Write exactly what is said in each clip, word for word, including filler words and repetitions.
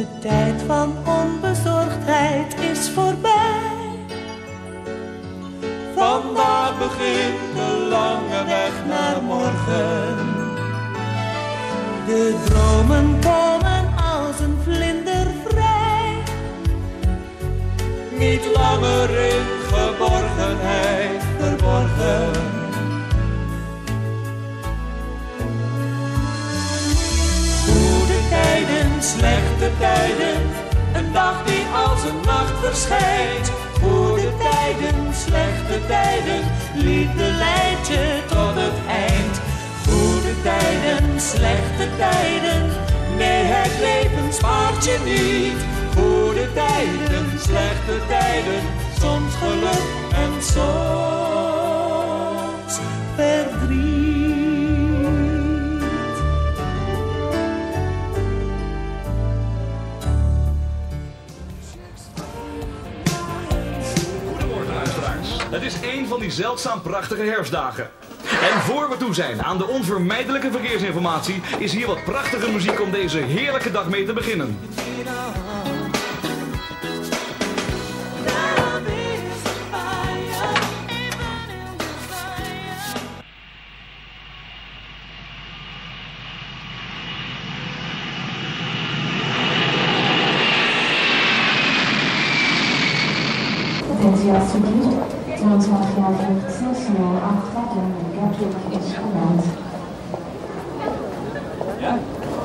tijd van onbezorgdheid is voorbij. Vandaag begint de lange weg naar morgen. De dromen komen als een vlinder vrij. Niet langer in geborgenheid verborgen. Goede tijden, slechte tijden, een dag die als een nacht verschijnt. Goede tijden, slechte tijden, liefde leidt je tot het eind. Goede tijden, slechte tijden, nee, het leven spaart je niet. Goede tijden, slechte tijden, soms geluk en soms verdriet. Goedemorgen luisteraars. Het is een van die zeldzaam prachtige herfstdagen. En voor we toe zijn aan de onvermijdelijke verkeersinformatie is hier wat prachtige muziek om deze heerlijke dag mee te beginnen. Attentie alstublieft, tweeëntwintig jaar vlucht zes nul acht Gatling Gatwick is geland. Ja?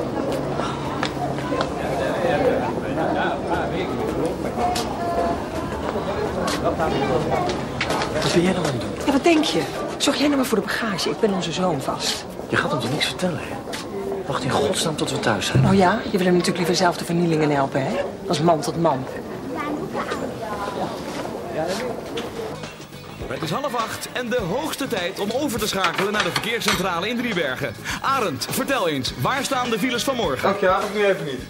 Wat ben jij nou aan het doen? Ja, wat denk je? Zorg jij nou maar voor de bagage. Ik ben onze zoon vast. Je gaat hem toch niks vertellen, hè? Wacht in godsnaam tot we thuis zijn. Oh ja? Je wil hem natuurlijk liever zelf de vernielingen helpen, hè? Als man tot man. Het is half acht en de hoogste tijd om over te schakelen naar de verkeerscentrale in Driebergen. Arend, vertel eens, waar staan de files van morgen? Dank je, ook nu even niet.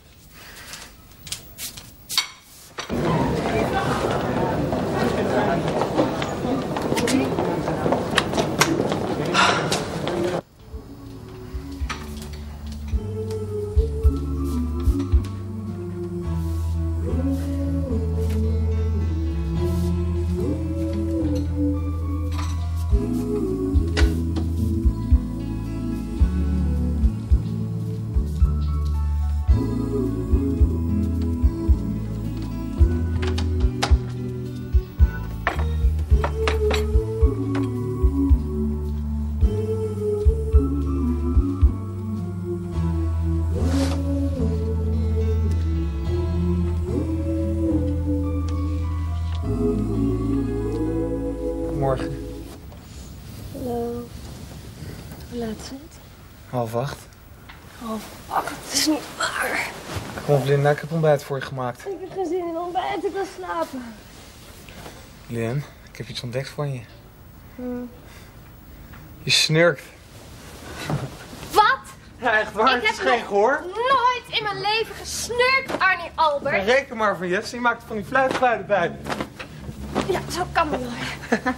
Morgen. Hallo. Hoe laat is het? Half acht. Half acht, het is niet waar. Kom Linda, ik heb ontbijt voor je gemaakt. Ik heb geen zin in ontbijt, ik wil slapen. Lin, ik heb iets ontdekt van je. Hmm. Je snurkt. Wat? Ja, echt waar, ik het is heb geen nog gehoor. nooit in mijn leven gesnurkt, Arnie Albert. Ja, reken maar van Jesse, je maakt er van die fluitgeluiden bij. Ja, zo kan het nooit.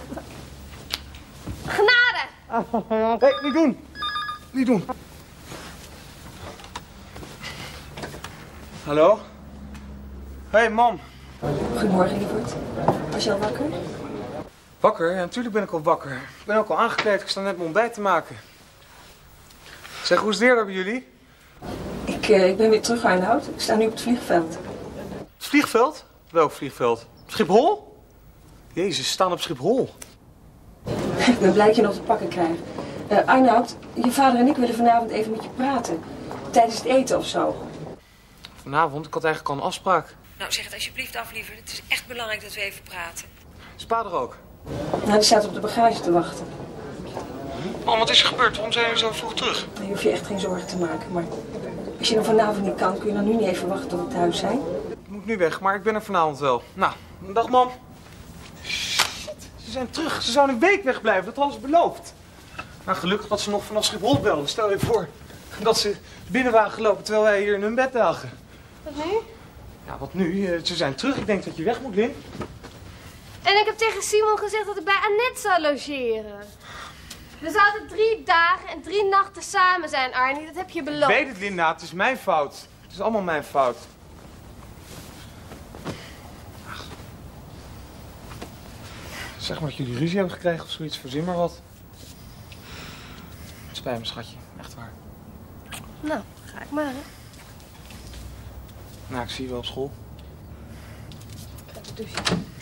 Genade! Hé, hey, niet doen. Niet doen. Hallo? Hé, hey, mam. Goedemorgen, lieverd. Was je al wakker? Wakker? Ja, natuurlijk ben ik al wakker. Ik ben ook al aangekleed, ik sta net mijn ontbijt te maken. Zeg, hoe is het weer daar bij jullie? Ik, uh, ik ben weer terug, Arnoud. Ik sta nu op het vliegveld. Het vliegveld? Welk vliegveld? Schiphol? Jezus, ze staan op Schiphol. Ik ben blij dat je nog te pakken krijgt. Uh, Arnoud, je vader en ik willen vanavond even met je praten. Tijdens het eten of zo. Vanavond? Ik had eigenlijk al een afspraak. Nou, zeg het alsjeblieft af, liever. Het is echt belangrijk dat we even praten. Is pa er ook? Nou, die staat op de bagage te wachten. Man, wat is er gebeurd? Waarom zijn jullie zo vroeg terug? Nou, je hoeft je echt geen zorgen te maken, maar als je dan vanavond niet kan, kun je dan nu niet even wachten tot we thuis zijn? Ik moet nu weg, maar ik ben er vanavond wel. Nou, dag mam. Shit, ze zijn terug. Ze zouden een week wegblijven, dat hadden ze beloofd. Nou, gelukkig dat ze nog vanaf Schiphol belden. Stel je voor dat ze binnen waren gelopen terwijl wij hier in hun bed lagen. Wat nu? Ja, wat nu? Ze zijn terug. Ik denk dat je weg moet, Lin. En ik heb tegen Simon gezegd dat ik bij Annette zou logeren. We zouden drie dagen en drie nachten samen zijn, Arnie. Dat heb je beloofd. Ik weet het, Linda. Het is mijn fout. Het is allemaal mijn fout. Zeg maar dat jullie ruzie hebben gekregen of zoiets. Verzin maar wat. Het spijt me, schatje. Echt waar. Nou, ga ik maar, hè. Nou, ik zie je wel op school. Ik ga even douchen.